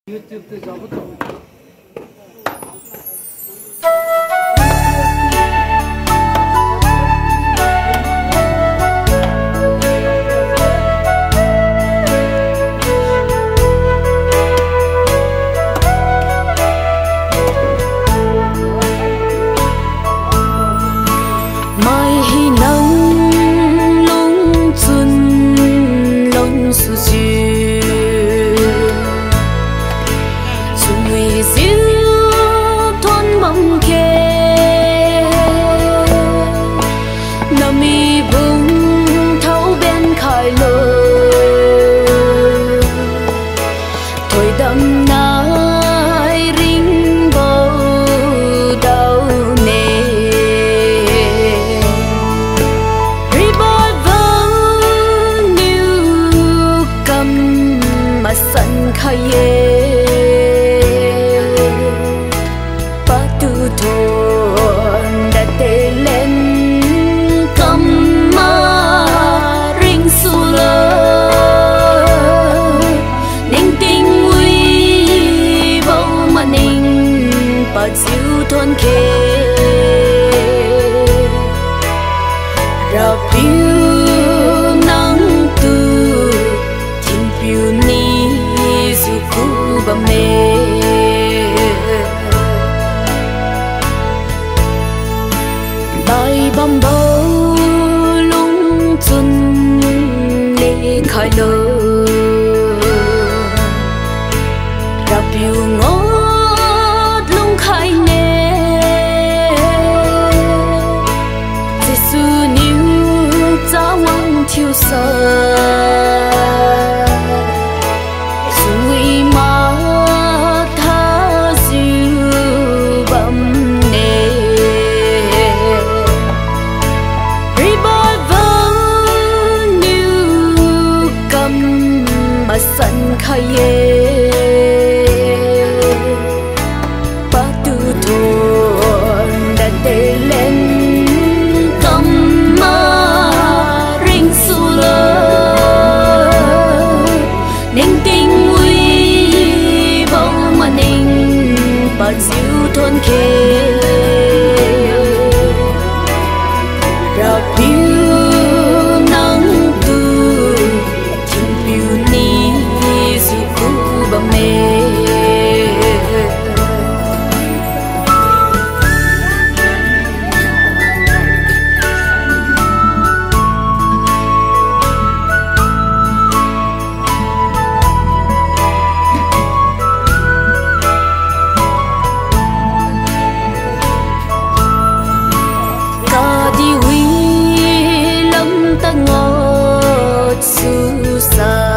YouTube पे जाओ तो mai hi nắng lung chun lon su chi chui diu thon mong ke nami bung thâu bên khai lơ thôi đâm nai ring bầu đau nề sân khai ba tu thôn đã tê lên cầm ma ring su lơ ninh tinh uy bao mà ninh ba chiu thôn kê ra piu nắng tu thiên piu ni ba mê bài bom bầu lung chun lê khai lơ ra piu ngót lung khai nê Giêsu níu cha wang thiêu sơ sân khai ba tu thôn đã tê lên cầm ma ring su lơ ninh tinh uy bao mà ninh ba chiu thôn kê ra piu nắng tu thiên piu ni ba mê ca đi huy lâm ta ngọt su sa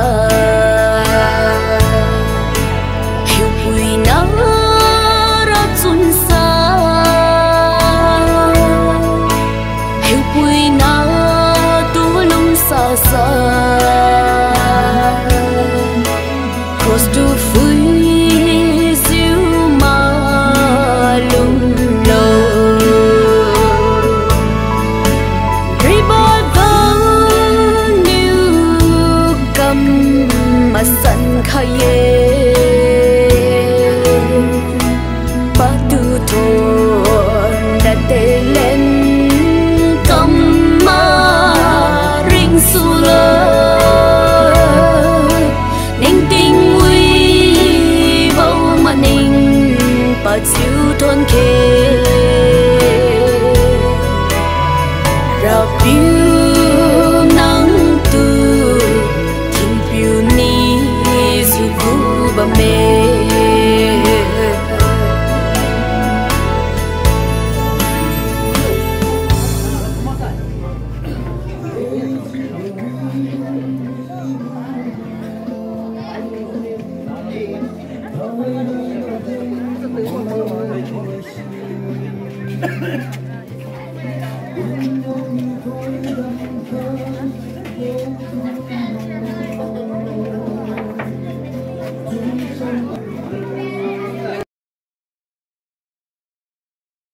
cross to free diu ma lung lâu revival new cầm mà sân khai ba tu thôn đã tê lên cầm ma ring su lơ ba chiu thôn kê ra piu nắng tu thiên piu ni su vu ba mê